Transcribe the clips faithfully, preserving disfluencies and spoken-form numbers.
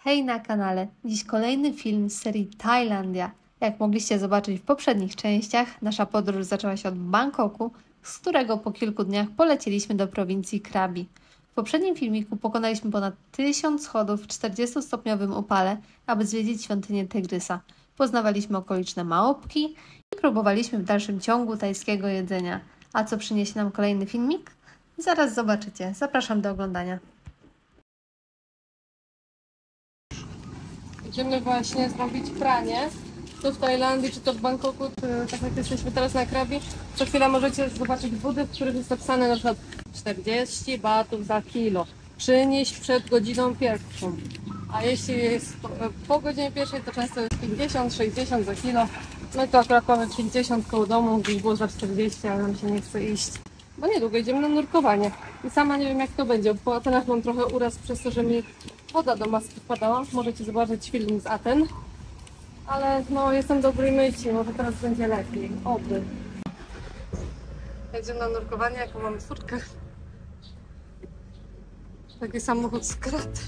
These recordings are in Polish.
Hej na kanale! Dziś kolejny film z serii Tajlandia. Jak mogliście zobaczyć w poprzednich częściach, nasza podróż zaczęła się od Bangkoku, z którego po kilku dniach polecieliśmy do prowincji Krabi. W poprzednim filmiku pokonaliśmy ponad tysiąc schodów w czterdziestostopniowym upale, aby zwiedzić świątynię Tygrysa. Poznawaliśmy okoliczne małpki i próbowaliśmy w dalszym ciągu tajskiego jedzenia. A co przyniesie nam kolejny filmik? Zaraz zobaczycie. Zapraszam do oglądania. Idziemy właśnie zrobić pranie. Tu w Tajlandii, czy to w Bangkoku, czy tak jak jesteśmy teraz na Krabi, co chwila możecie zobaczyć budy, w których jest napisane na przykład czterdzieści batów za kilo. Przynieść przed godziną pierwszą. A jeśli jest po, po godzinie pierwszej, to często jest pięćdziesiąt sześćdziesiąt za kilo. No i to akurat mamy pięćdziesiąt koło domu, gdzieś było za czterdzieści, ale nam się nie chce iść. Bo niedługo idziemy na nurkowanie. I sama nie wiem, jak to będzie. Po Atenach mam trochę uraz przez to, że mi woda do maski wpadała. Możecie zobaczyć film z Aten. Ale no, jestem dobrej myśli, może teraz będzie lepiej. Oby. Jedziemy na nurkowanie, jaką mamy córkę. Taki samochód z kraty.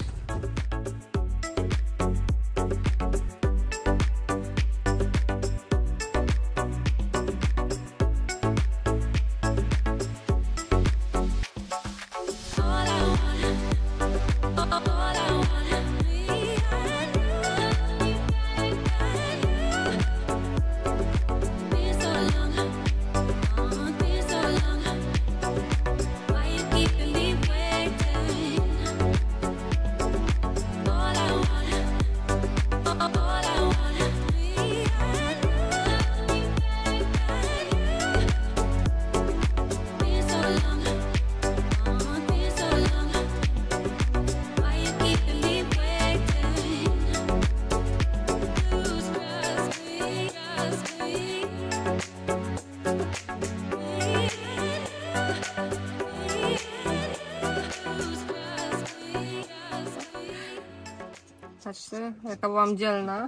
Patrzcie, jaka byłam dzielna.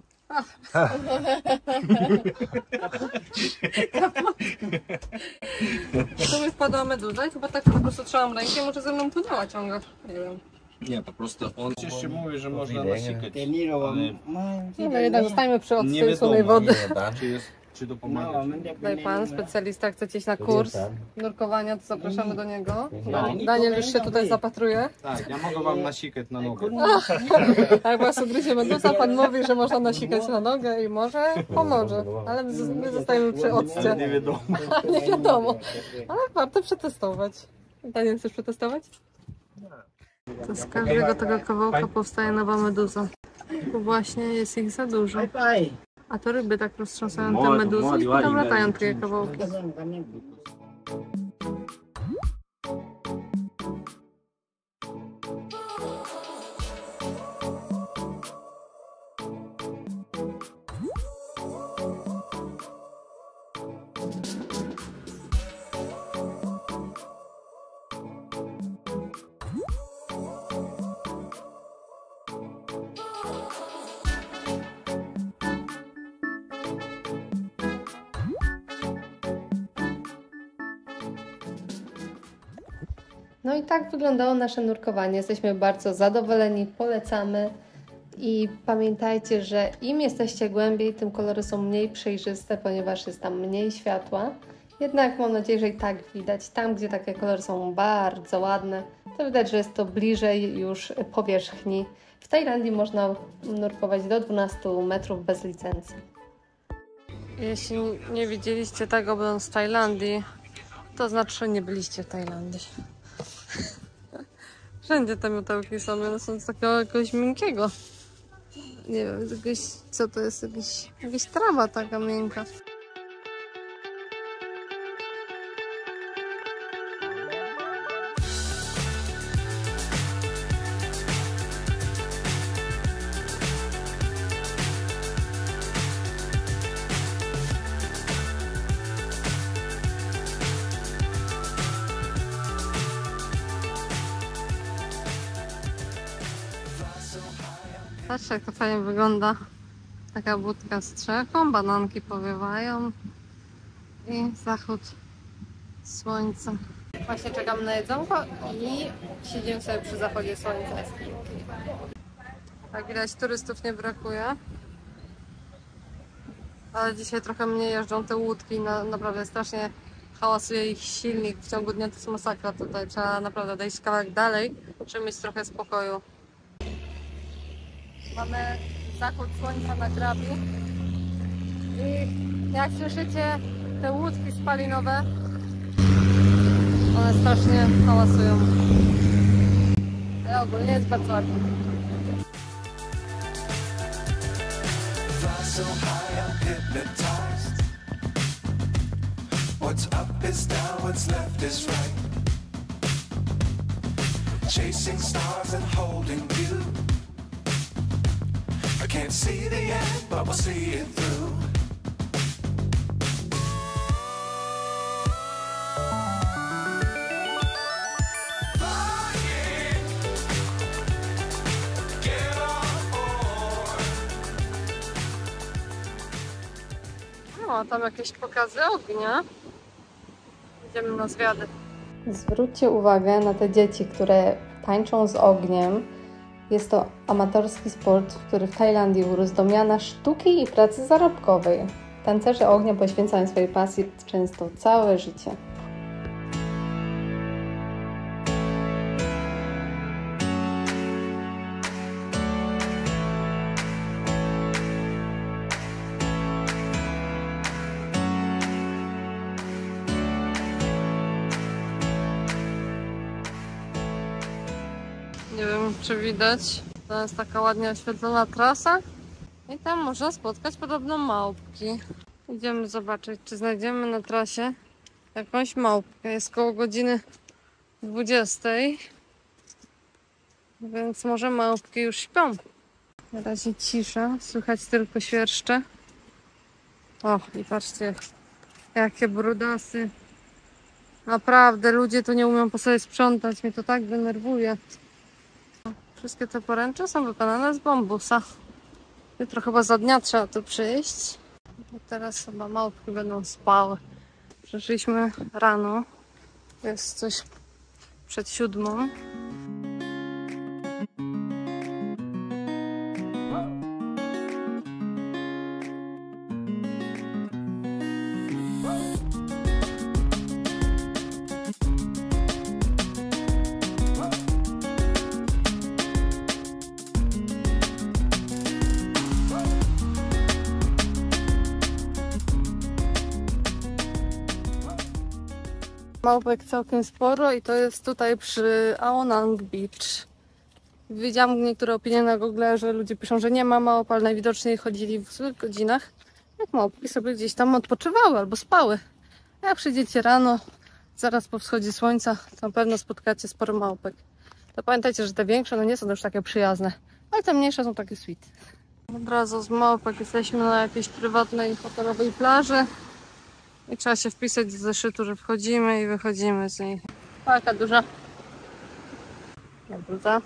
Tu mi wpadła meduza i chyba tak po prostu trzymam rękę, może ze mną płynęła ciągle. Nie wiem. Nie, po prostu on jeszcze mówi, że można nasikać. Ale jednak zostańmy przy odsłyconej wody. Czy, jest, czy to pomaga? Tutaj pan, specjalista, chcecie iść na kurs nurkowania, to zapraszamy do niego. Daniel już się tutaj zapatruje. Tak, ja mogę wam nasikać na nogę. Jak was ugryzie meduza, pan mówi, że można nasikać na nogę i może pomoże. Ale my zostajemy przy occie. Nie wiadomo. Nie wiadomo. Ale warto przetestować. Daniel, chcesz przetestować? To z każdego tego kawałka powstaje nowa meduza. Bo właśnie jest ich za dużo. A to ryby tak roztrząsają te meduzy i potem latają takie kawałki. No i tak wyglądało nasze nurkowanie. Jesteśmy bardzo zadowoleni, polecamy. I pamiętajcie, że im jesteście głębiej, tym kolory są mniej przejrzyste, ponieważ jest tam mniej światła. Jednak mam nadzieję, że i tak widać. Tam, gdzie takie kolory są bardzo ładne, to widać, że jest to bliżej już powierzchni. W Tajlandii można nurkować do dwunastu metrów bez licencji. Jeśli nie widzieliście tego, będąc w Tajlandii, to znaczy, że nie byliście w Tajlandii. Wszędzie te miotełki są, one są z takiego jakiegoś miękkiego. Nie wiem, jakieś, co to jest, jakieś, jakaś trawa taka miękka. Patrzcie, jak to fajnie wygląda. Taka budka z strzechą, bananki powiewają i zachód słońca. Właśnie czekam na jedzonko i siedzimy sobie przy zachodzie słońca. Jak widać, turystów nie brakuje. Ale dzisiaj trochę mniej jeżdżą te łódki. Na, naprawdę strasznie hałasuje ich silnik. W ciągu dnia to jest masakra tutaj. Trzeba naprawdę dojść kawałek dalej, żeby mieć trochę spokoju. Mamy zachód słońca na Krabi. I jak słyszycie, te łódki spalinowe, one strasznie hałasują. Ale ogólnie jest bardzo ładnie. So high I'm hypnotized. What's up is down, what's left is right. Chasing stars and holding you. I can't see the end, but we'll see it through. No, tam jakieś pokazy ognia. Idziemy na zwiady. Zwróćcie uwagę na te dzieci, które tańczą z ogniem. Jest to amatorski sport, który w Tajlandii urósł do miana sztuki i pracy zarobkowej. Tancerze ognia poświęcają swojej pasji często całe życie. Nie wiem, czy widać. To jest taka ładnie oświetlona trasa. I tam można spotkać podobno małpki. Idziemy zobaczyć, czy znajdziemy na trasie jakąś małpkę. Jest koło godziny dwudziestej. Więc może małpki już śpią. Na razie cisza, słychać tylko świerszcze. O, i patrzcie, jakie brudasy. Naprawdę, ludzie tu nie umieją po sobie sprzątać. Mnie to tak denerwuje. Wszystkie te poręcze są wykonane z bambusa. Jutro chyba za dnia trzeba tu przyjść. Bo teraz chyba małpki będą spały. Przyszliśmy rano. Jest coś przed siódmą. Małpek całkiem sporo i to jest tutaj przy Aonang Beach. Widziałam niektóre opinie na Google, że ludzie piszą, że nie ma małp, ale najwidoczniej chodzili w złych godzinach. Jak małpki sobie gdzieś tam odpoczywały albo spały. Jak przyjdziecie rano, zaraz po wschodzie słońca, to na pewno spotkacie sporo małpek. To pamiętajcie, że te większe no nie są już takie przyjazne, ale te mniejsze są takie sweet. Od razu z małpek jesteśmy na jakiejś prywatnej hotelowej plaży. I trzeba się wpisać do zeszytu, że wchodzimy i wychodzimy z niej. Taka duża meduza.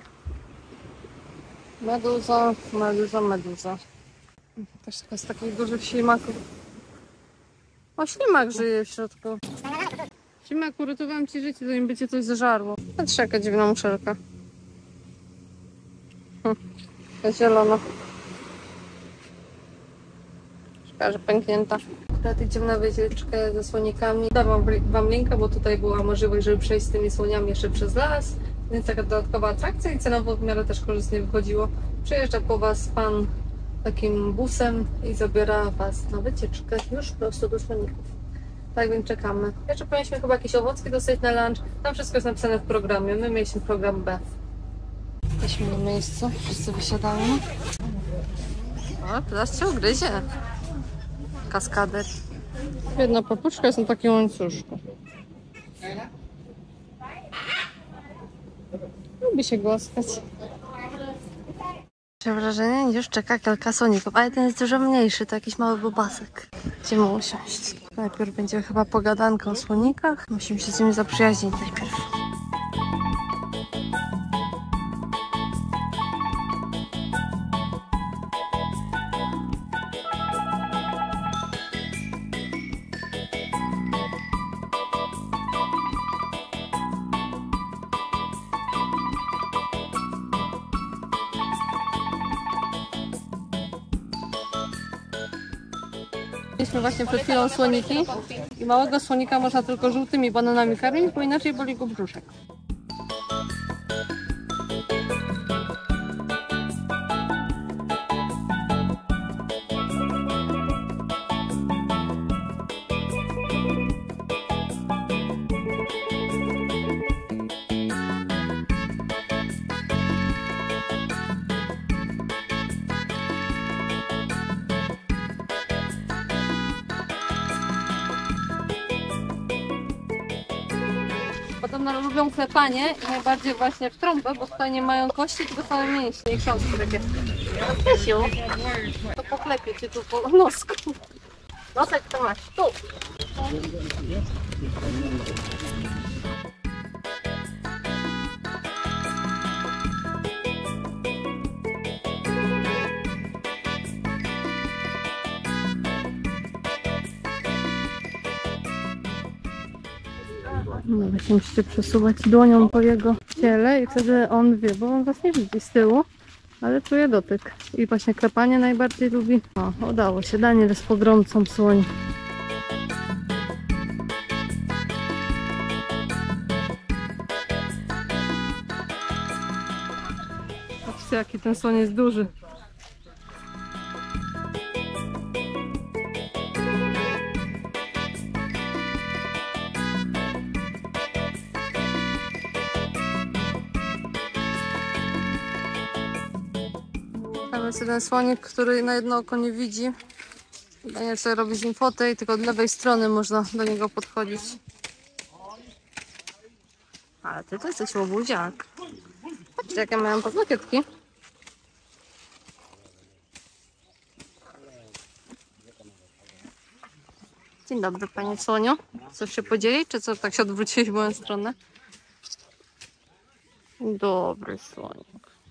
Meduza, meduza, meduza. Też taka z takich dużych ślimaków. O, ślimak żyje w środku. Ślimak, uratowałam ci życie, zanim by cię coś zażarło. Patrz, jaka dziwna muszelka. Hm, zielona. Szkoda, że pęknięta. Akurat idziemy na wycieczkę ze słonikami. Dam wam linka, bo tutaj była możliwość, żeby przejść z tymi słoniami jeszcze przez las. Więc taka dodatkowa atrakcja i cenowo w miarę też korzystnie wychodziło. Przyjeżdża po was pan takim busem i zabiera was na wycieczkę już prosto do słoników. Tak więc czekamy. Jeszcze powinniśmy chyba jakieś owocki dostać na lunch. Tam wszystko jest napisane w programie. My mieliśmy program B. Jesteśmy na miejscu. Wszyscy wysiadamy. O, teraz cię ugryzie. Kaskader. Jedna papuczka jest na takim łańcuszku. Lubi się głaskać. Mam wrażenie, już czeka kilka słoników, ale ten jest dużo mniejszy, to jakiś mały bobasek. Idziemy usiąść. Najpierw będzie chyba pogadanka o słonikach. Musimy się z nimi zaprzyjaźnić najpierw. Jedliśmy właśnie przed chwilą słoniki i małego słonika można tylko żółtymi bananami karmić, bo inaczej boli go brzuszek. Podobno lubią klepanie i najbardziej właśnie w trąbę, bo tutaj nie mają kości, tylko same mięśnie i książki takie. Krzysiu, to poklepię cię tu po nosku. Nosek to masz tu. No właśnie musicie przesuwać dłonią po jego ciele i wtedy on wie, bo on was nie widzi z tyłu, ale czuje dotyk. I właśnie klepanie najbardziej lubi. O, udało się. Daniel jest pogromcą słoń. Patrzcie, jaki ten słoń jest duży. Tam jest jeden słonik, który na jedno oko nie widzi. Daniel sobie robi z nim fotę i tylko od lewej strony można do niego podchodzić. Ale ty to jesteś łobuziak. Patrzcie, jakie mają paznokietki. Dzień dobry, panie słoniu. Coś się podzielić, czy co? Tak się odwróciłeś w moją stronę? Dobry słonik.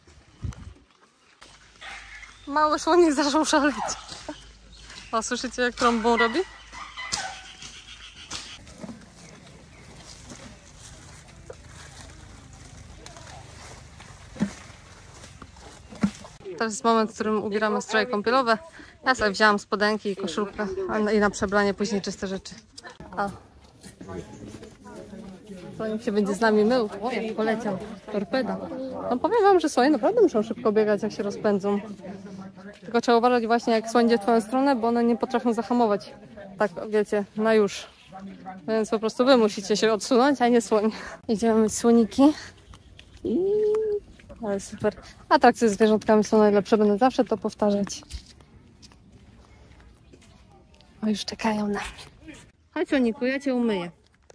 Mały słonik zaczął szaleć. A słyszycie, jak trąbą robi? Teraz jest moment, w którym ubieramy stroje kąpielowe. Ja sobie wzięłam spodenki i koszulkę i na przebranie później czyste rzeczy. A. Słonik się będzie z nami mył. O, jak poleciał. Torpeda. No powiem wam, że słonie naprawdę muszą szybko biegać, jak się rozpędzą. Tylko trzeba uważać właśnie, jak słoń idzie w twoją stronę, bo one nie potrafią zahamować. Tak, wiecie, na już. Więc po prostu wy musicie się odsunąć, a nie słoń. Idziemy myć słoniki. I... Ale super. Atrakcje z zwierzątkami są najlepsze, będę zawsze to powtarzać. O, już czekają na mnie. Chodź, słoniku, ja cię umyję.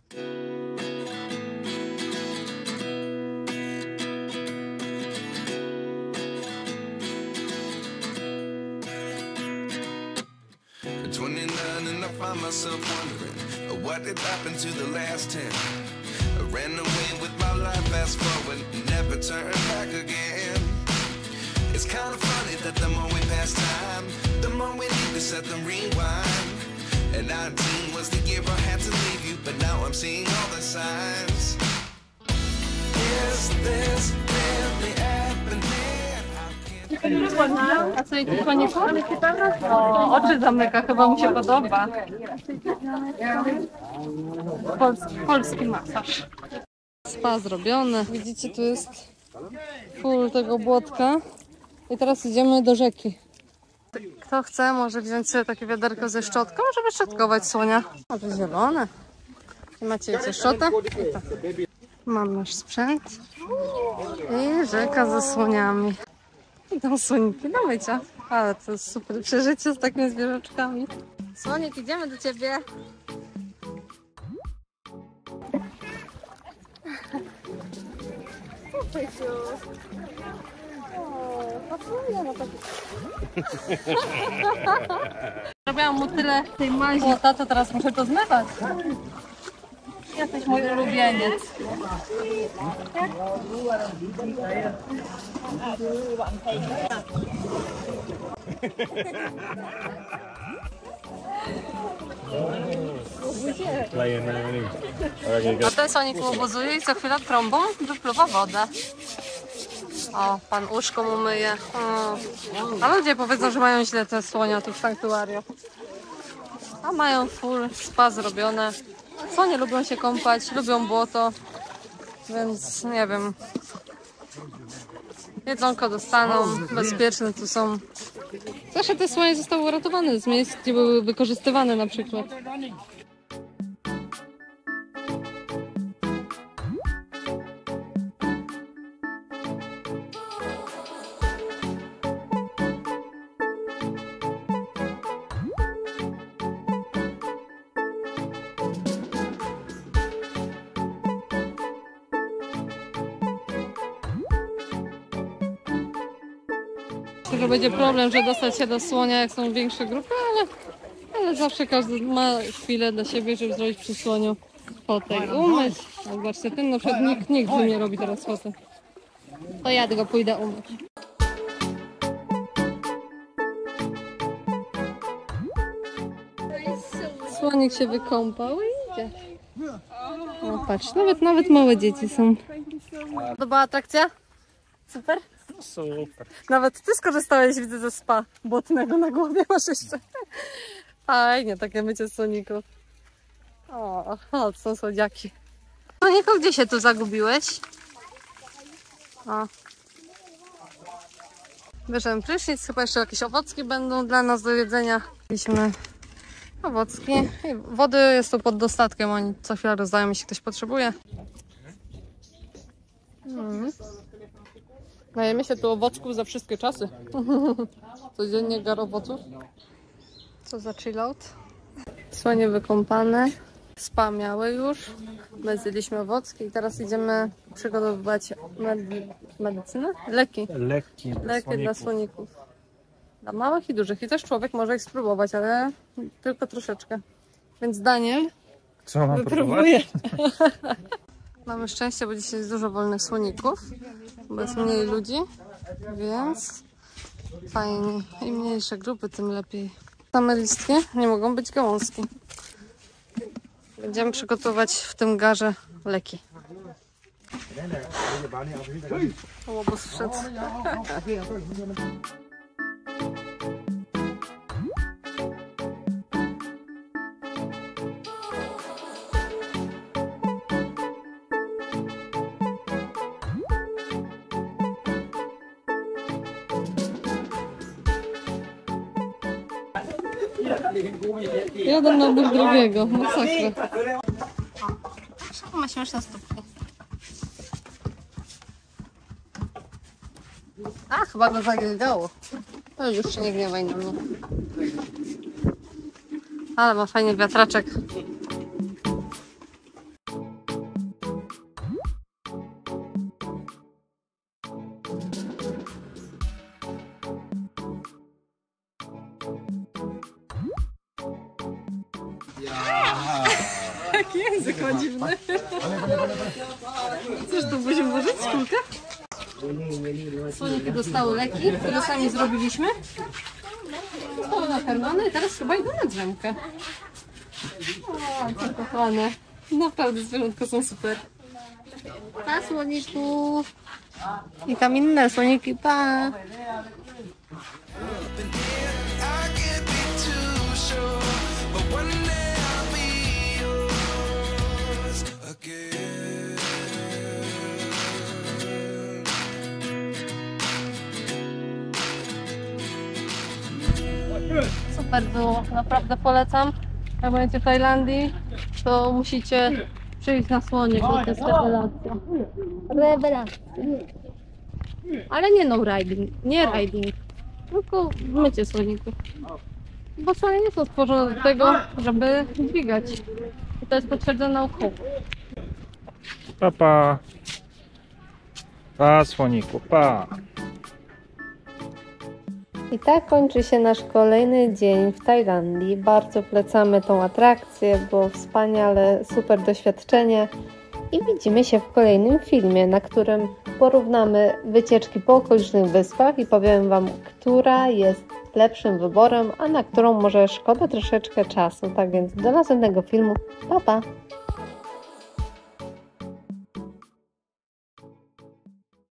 twenty-nine and I find myself wondering what did happen to the last ten. I ran away with my life, fast forward, never turn back again. It's kind of funny that the more we pass time, the more we need to set them rewind. And nineteen was the year I had to leave you, but now I'm seeing all the signs. Is this really happening? A co, i tylko nie chodzi? O, oczy zamyka, chyba mu się podoba. Polski, polski masaż. Spa zrobione. Widzicie, tu jest full tego błotka. I teraz idziemy do rzeki. Kto chce, może wziąć sobie takie wiaderko ze szczotką, żeby szczotkować słonia. O, to zielone. I macie jeszcze szczotę? Mam nasz sprzęt. I rzeka ze słoniami. Idą słoniki do mycia. Ale to jest super przeżycie z takimi zwierzaczkami. Słonik, idziemy do ciebie. Zrobiłam mu tyle tej mazi, to teraz muszę to zmywać. Jesteś mój ulubieniec. A ten słonik obozuje i co chwilę trąbą wypluwa wodę. O, pan uszko mu myje. O. A ludzie powiedzą, że mają źle te słonia tu w sanktuarium. A mają full spa zrobione. Słonie lubią się kąpać, lubią błoto, więc nie wiem. Jedzonko dostaną, bezpieczne tu są. Zawsze te słonie zostały uratowane z miejsc, gdzie były wykorzystywane na przykład. Myślę, że będzie problem, że dostać się do słonia, jak są większe grupy, ale, ale zawsze każdy ma chwilę dla siebie, żeby zrobić przy słoniu fotę i umyć. Zobaczcie, ten na przykład nikt, nikt nie robi teraz fotę. To ja tylko pójdę umyć. Słonik się wykąpał i idzie. O, patrz, nawet, nawet małe dzieci są. Podoba atrakcja? Super? Super. Nawet ty skorzystałeś, widzę, ze spa błotnego na głowie masz jeszcze. Fajnie, takie mycie słoników. O, o, to są słodziaki. Słoniku, gdzie się tu zagubiłeś? O. Bierzemy prysznic, chyba jeszcze jakieś owocki będą dla nas do jedzenia. Mieliśmy owocki. I wody jest tu pod dostatkiem, oni co chwilę rozdają, jeśli ktoś potrzebuje. Mm. Najemy się tu owocków za wszystkie czasy. Codziennie gar owoców. Co za chillout. Słonie wykąpane. Spa miały już. My zjedliśmy owocki i teraz idziemy przygotowywać medy medycynę? Leki. Leki dla Leki słoników. dla słoników. Dla małych i dużych. I też człowiek może ich spróbować, ale tylko troszeczkę. Więc Daniel Co mam wypróbuje. Mamy szczęście, bo dzisiaj jest dużo wolnych słoników, bo jest mniej ludzi, więc fajnie. Im mniejsze grupy, tym lepiej. Same listki nie mogą być gałązki. Będziemy przygotować w tym garze leki. Łobuz wszedł. Jeden na bok drugiego, masakra. Czemu ma śmieszne stópki? A, chyba go zagrygało. No już się nie gniewaj na mnie. Ale ma fajny wiatraczek. Jaki język ma dziwny. Chcesz tu buzię włożyć z kulkę? Słoniki dostały leki, które sami zrobiliśmy. Zostały nakarmione i teraz chyba idą na drzemkę. O, co kochane. Naprawdę zwierzątka są super. Pa, słoniku. I tam inne słoniki, pa. Super było, naprawdę polecam. Jak będziecie w Tajlandii, to musicie przyjść na słonie, bo to jest rewelacja. Rewelacja. Ale nie no riding, nie riding, tylko mycie słoników. Bo słonie nie są stworzone do tego, żeby dźwigać. I to jest potwierdzone naukowo. Pa, pa. Pa, słoniku, pa. I tak kończy się nasz kolejny dzień w Tajlandii. Bardzo polecamy tą atrakcję, było wspaniale, super doświadczenie. I widzimy się w kolejnym filmie, na którym porównamy wycieczki po okolicznych wyspach i powiem Wam, która jest lepszym wyborem, a na którą może szkoda troszeczkę czasu. Tak więc do następnego filmu. Pa, pa!